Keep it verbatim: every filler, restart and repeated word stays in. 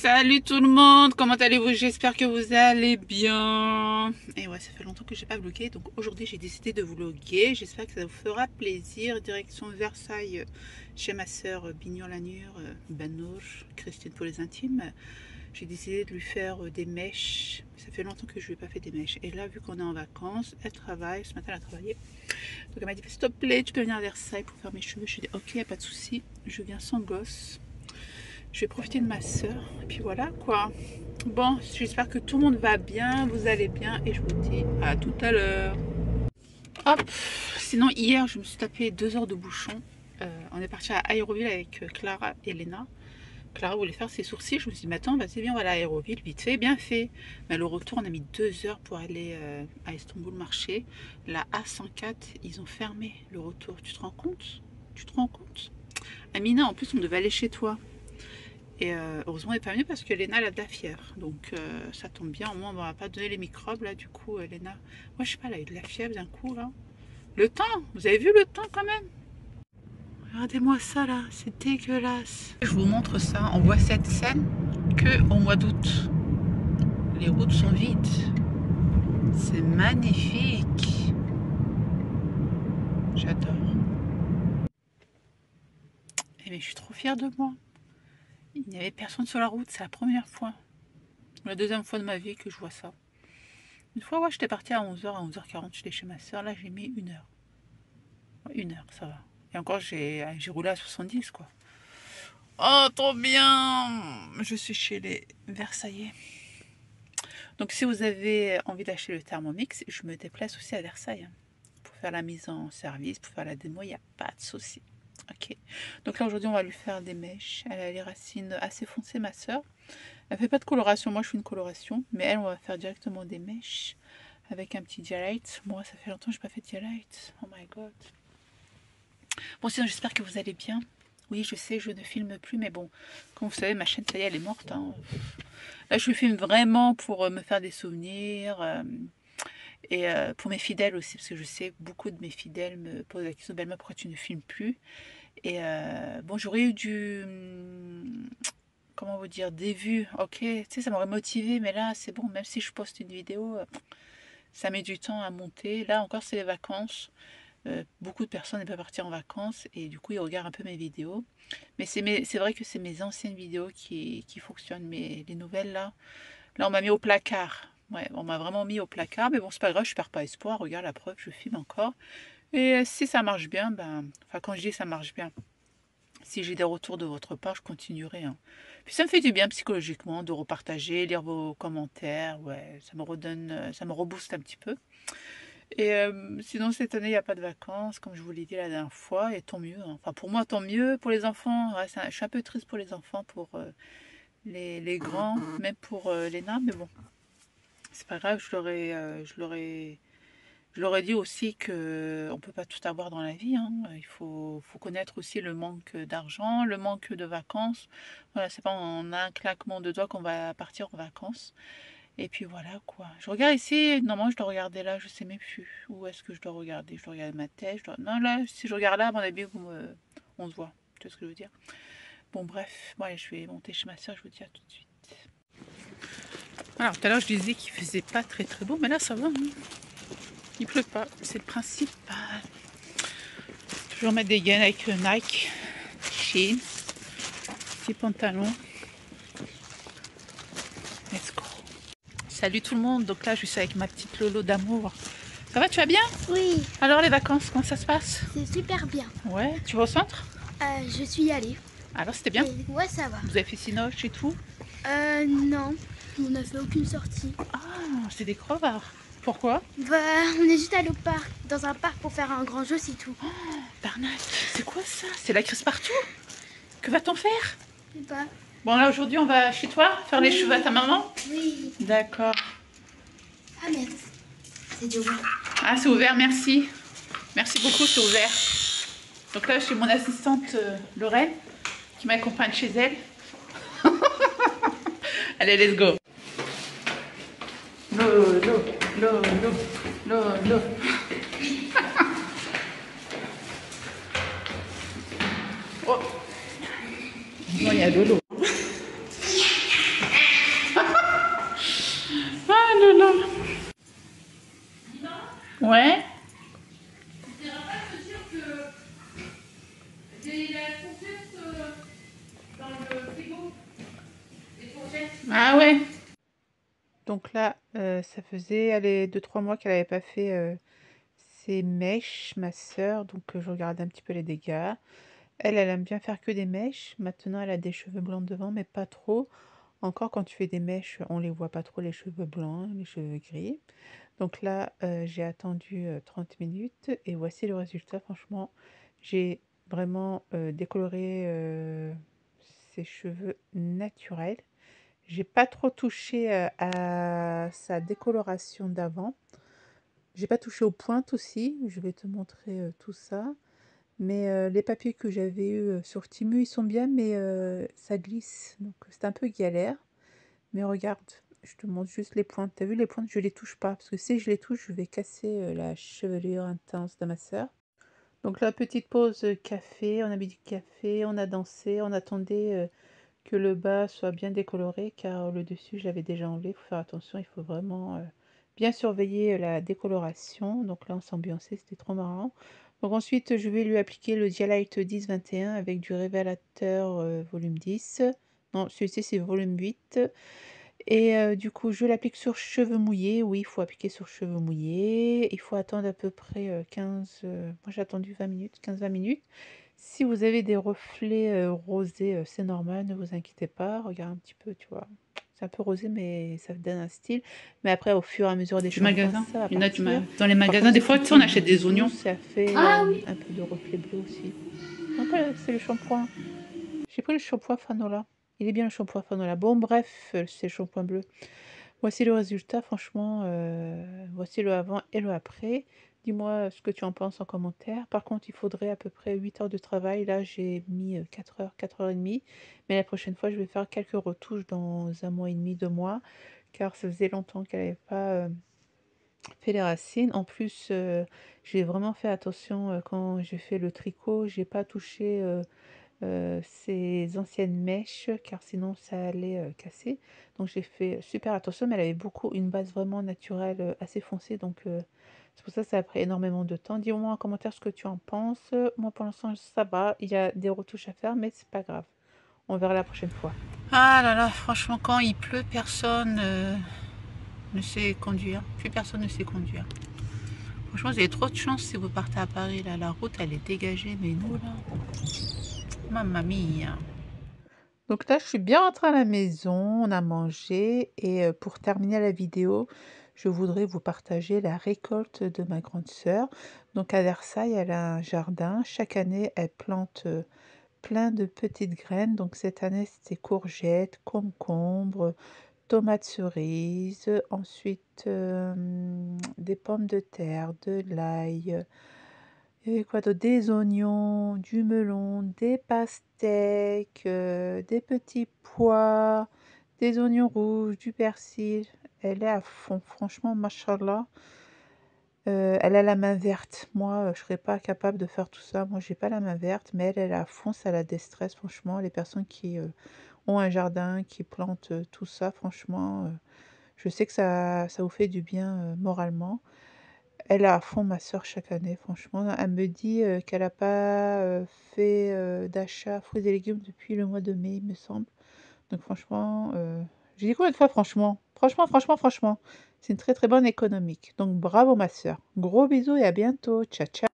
Salut tout le monde, comment allez-vous? J'espère que vous allez bien. Et ouais, ça fait longtemps que j'ai pas vlogué, donc aujourd'hui j'ai décidé de vloguer. J'espère que ça vous fera plaisir. Direction Versailles, chez ma soeur Bignon-Lanure, Banour, Christine pour les intimes. J'ai décidé de lui faire des mèches. Ça fait longtemps que je lui ai pas fait des mèches. Et là, vu qu'on est en vacances, elle travaille. Ce matin, elle a travaillé. Donc elle m'a dit, s'il te plaît, tu peux venir à Versailles pour faire mes cheveux. Je lui ai dit, ok, y a pas de souci. Je viens sans gosse. Je vais profiter de ma soeur. Et puis voilà quoi. Bon, j'espère que tout le monde va bien, vous allez bien. Et je vous dis à tout à l'heure. Hop. Sinon, hier, je me suis tapé deux heures de bouchon. Euh, on est parti à Aéroville avec Clara et Léna. Clara voulait faire ses sourcils. Je me suis dit, mais attends, vas-y, viens, on va aller à Aéroville. Vite fait, bien fait. Mais le retour, on a mis deux heures pour aller euh, à Istanbul marché. La A cent quatre, ils ont fermé le retour. Tu te rends compte? Tu te rends compte? Amina, en plus, on devait aller chez toi. Et euh, heureusement, elle n'est pas venue parce que Léna elle a de la fièvre. Donc euh, ça tombe bien, au moins on ne va pas donner les microbes là. Du coup, euh, Léna, moi je sais pas, elle a eu de la fièvre d'un coup là. Le temps, vous avez vu le temps quand même? Regardez-moi ça là, c'est dégueulasse. Je vous montre ça, on voit cette scène que au mois d'août. Les routes sont vides. C'est magnifique. J'adore. Et mais je suis trop fière de moi. Il n'y avait personne sur la route, c'est la première fois. La deuxième fois de ma vie que je vois ça. Une fois, ouais, j'étais partie à onze heures, à onze heures quarante, j'étais chez ma soeur. Là, j'ai mis une heure. Une heure, ça va. Et encore, j'ai roulé à soixante-dix, quoi. Oh, trop bien! Je suis chez les Versaillais. Donc, si vous avez envie d'acheter le Thermomix, je me déplace aussi à Versailles. Hein, pour faire la mise en service, pour faire la démo, il n'y a pas de souci. Ok. Donc là, aujourd'hui, on va lui faire des mèches. Elle a les racines assez foncées, ma soeur. Elle fait pas de coloration, moi je fais une coloration, mais elle on va faire directement des mèches avec un petit dialight. Moi ça fait longtemps que je n'ai pas fait de dialight. Oh my god. Bon sinon j'espère que vous allez bien. Oui je sais je ne filme plus mais bon comme vous savez ma chaîne ça y est elle est morte. Hein. Là je filme vraiment pour me faire des souvenirs euh, et euh, pour mes fidèles aussi parce que je sais beaucoup de mes fidèles me posent la question Belma pourquoi tu ne filmes plus. Et euh, bon j'aurais eu du... comment vous dire, des vues, ok, tu sais, ça m'aurait motivé, mais là, c'est bon, même si je poste une vidéo, ça met du temps à monter. Là, encore, c'est les vacances. Euh, beaucoup de personnes ne peuvent partir en vacances et du coup, ils regardent un peu mes vidéos. Mais c'est vrai que c'est mes anciennes vidéos qui, qui fonctionnent, mais les nouvelles, là, là, on m'a mis au placard. Ouais, on m'a vraiment mis au placard, mais bon, c'est pas grave, je perds pas espoir. Regarde la preuve, je filme encore. Et si ça marche bien, ben, enfin, quand je dis ça marche bien, si j'ai des retours de votre part, je continuerai. Hein. Puis ça me fait du bien psychologiquement de repartager, lire vos commentaires. Ouais, ça me redonne, ça me rebooste un petit peu. Et euh, sinon, cette année, il n'y a pas de vacances, comme je vous l'ai dit la dernière fois, et tant mieux. Hein. Enfin, pour moi, tant mieux. Pour les enfants, ouais, un, je suis un peu triste pour les enfants, pour euh, les, les grands, même pour euh, les nains, mais bon, c'est pas grave, je leur ai... Euh, je leur ai Je leur ai dit aussi qu'on ne peut pas tout avoir dans la vie. Hein. Il faut, faut connaître aussi le manque d'argent, le manque de vacances. Voilà, c'est pas en un claquement de doigts qu'on va partir en vacances. Et puis voilà quoi. Je regarde ici, normalement je dois regarder là, je sais même plus. Où est-ce que je dois regarder? Je dois regarder ma tête. Je dois... Non, là, si je regarde là, à mon avis, vous me... on se voit. Tu vois ce que je veux dire? Bon, bref, bon, allez, je vais monter chez ma soeur, je vous dis à tout de suite. Alors, tout à l'heure, je disais qu'il faisait pas très très beau, mais là, ça va. Hein. Il pleut pas, c'est le principal. Toujours mettre des gaines avec Nike, Shein, petit pantalon. Let's go. Salut tout le monde, donc là je suis avec ma petite Lolo d'amour. Ça va, tu vas bien? Oui. Alors les vacances, comment ça se passe? C'est super bien. Ouais, tu vas au centre? euh, Je suis allée. Alors c'était bien? Et ouais, ça va. Vous avez fait Cinoche et tout? Euh, non, on n'a fait aucune sortie. Ah, c'est des crevards. Pourquoi? Bah, on est juste allé au parc, dans un parc pour faire un grand jeu, c'est tout. Oh, Bernard, c'est quoi ça? C'est la crise partout? Que va-t-on faire? Je sais pas. Bon là aujourd'hui on va chez toi faire oui. les cheveux à ta maman? Oui. D'accord. Ah merde, c'est ouvert. Ah c'est ouvert, merci. Merci beaucoup, c'est ouvert. Donc là j'ai mon assistante euh, Lorraine qui m'accompagne chez elle. Allez, let's go. Lolo, Lolo, Lolo. Oh. Non, il y a Lolo. là. Ouais. Ah ouais. Donc là, euh, ça faisait allez, deux trois mois qu'elle n'avait pas fait euh, ses mèches, ma soeur. Donc euh, je regardais un petit peu les dégâts. Elle, elle aime bien faire que des mèches. Maintenant, elle a des cheveux blancs devant, mais pas trop. Encore, quand tu fais des mèches, on les voit pas trop, les cheveux blancs, les cheveux gris. Donc là, euh, j'ai attendu euh, trente minutes et voici le résultat. Franchement, j'ai vraiment euh, décoloré euh, ses cheveux naturels. J'ai pas trop touché euh, à sa décoloration d'avant. J'ai pas touché aux pointes aussi. Je vais te montrer euh, tout ça. Mais euh, les papiers que j'avais eus euh, sur Temu, ils sont bien, mais euh, ça glisse. Donc c'est un peu galère. Mais regarde, je te montre juste les pointes. T'as vu les pointes? Je les touche pas. Parce que si je les touche, je vais casser euh, la chevelure intense de ma soeur. Donc la petite pause euh, café. On a bu du café, on a dansé, on attendait euh, que le bas soit bien décoloré. Car le dessus, je l'avais déjà enlevé. Il faut faire attention, il faut vraiment euh, bien surveiller euh, la décoloration. Donc là, on s'est ambiancé, c'était trop marrant. Donc ensuite, je vais lui appliquer le Dialight dix vingt et un avec du révélateur euh, volume dix. Non, celui-ci, c'est volume huit. Et euh, du coup, je l'applique sur cheveux mouillés. Oui, il faut appliquer sur cheveux mouillés. Il faut attendre à peu près euh, quinze... euh, moi, j'ai attendu vingt minutes, quinze vingt minutes. Si vous avez des reflets euh, rosés, euh, c'est normal, ne vous inquiétez pas. Regarde un petit peu, tu vois. C'est un peu rosé, mais ça donne un style. Mais après, au fur et à mesure des Du shampoings, magasin. ça va Il y en a du ma- partir. Dans les Par magasins, contre, des si tu fois, tu sais, on utilises du achète des doudou, oignons. ça fait Ah euh, oui. un peu de reflet bleu aussi. Donc voilà, c'est le shampoing. J'ai pris le shampoing Fanola. Il est bien le shampoing Fanola. Bon, bref, euh, c'est le shampoing bleu. Voici le résultat, franchement, euh, voici le avant et le après. Dis-moi ce que tu en penses en commentaire. Par contre, il faudrait à peu près huit heures de travail. Là, j'ai mis euh, quatre heures, quatre heures trente. Mais la prochaine fois, je vais faire quelques retouches dans un mois et demi, deux mois. Car ça faisait longtemps qu'elle n'avait pas euh, fait les racines. En plus, euh, j'ai vraiment fait attention euh, quand j'ai fait le tricot. J'ai pas touché... euh, euh, ces anciennes mèches car sinon ça allait euh, casser. Donc j'ai fait super attention, mais elle avait beaucoup une base vraiment naturelle euh, assez foncée, donc euh, c'est pour ça que ça a pris énormément de temps. Dis-moi en commentaire ce que tu en penses. Moi pour l'instant ça va, il y a des retouches à faire, mais c'est pas grave, on verra la prochaine fois. Ah là là, franchement, quand il pleut, personne euh, ne sait conduire. Plus personne ne sait conduire. Franchement, vous avez trop de chance si vous partez à Paris. Là, la route, elle est dégagée, mais nous, là, mamma mia. Donc là, je suis bien rentrée à la maison, on a mangé et euh, pour terminer la vidéo, je voudrais vous partager la récolte de ma grande sœur. Donc à Versailles, elle a un jardin. Chaque année, elle plante euh, plein de petites graines. Donc cette année, c'était courgettes, concombres, tomates cerises, ensuite euh, des pommes de terre, de l'ail. Il y avait quoi d'autre? Des oignons, du melon, des pastèques, euh, des petits pois, des oignons rouges, du persil. Elle est à fond, franchement, machallah. Euh, elle a la main verte. Moi, euh, je serais pas capable de faire tout ça. Moi, j'ai pas la main verte, mais elle, elle est à fond, ça la déstresse, franchement. Les personnes qui euh, ont un jardin, qui plantent euh, tout ça, franchement, euh, je sais que ça, ça vous fait du bien euh, moralement. Elle est à fond ma soeur chaque année, franchement. Elle me dit euh, qu'elle n'a pas euh, fait euh, d'achat fruits et légumes depuis le mois de mai, il me semble. Donc franchement, euh, j'ai dit combien de fois franchement? Franchement, franchement, franchement. C'est une très très bonne économique. Donc bravo ma soeur. Gros bisous et à bientôt. Ciao, ciao.